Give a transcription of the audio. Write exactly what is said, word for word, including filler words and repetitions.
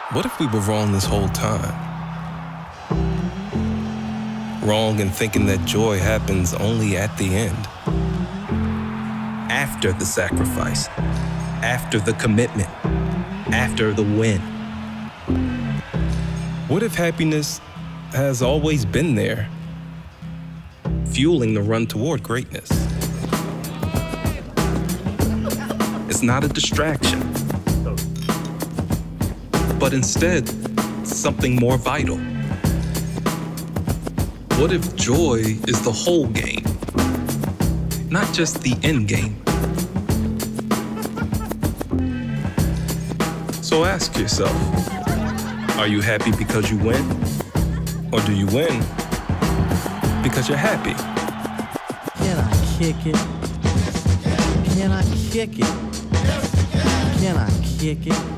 What if we were wrong this whole time? Wrong in thinking that joy happens only at the end. After the sacrifice, after the commitment, after the win. What if happiness has always been there, fueling the run toward greatness? It's not a distraction, but instead something more vital. What if joy is the whole game, not just the end game? So ask yourself, are you happy because you win? Or do you win because you're happy? Can I kick it? Can I kick it? Can I kick it?